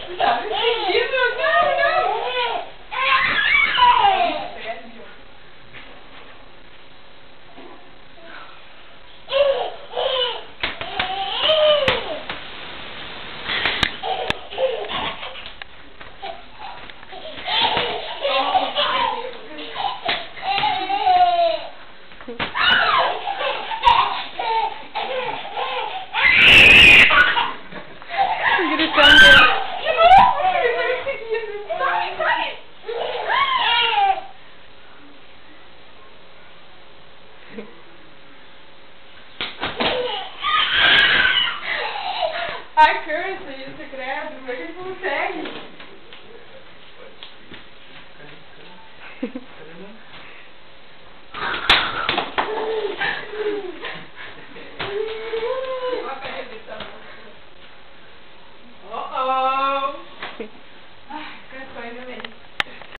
Tá me seguindo? Não, não. Gritando. Ai, cansa isso, credo. Como é que ele consegue?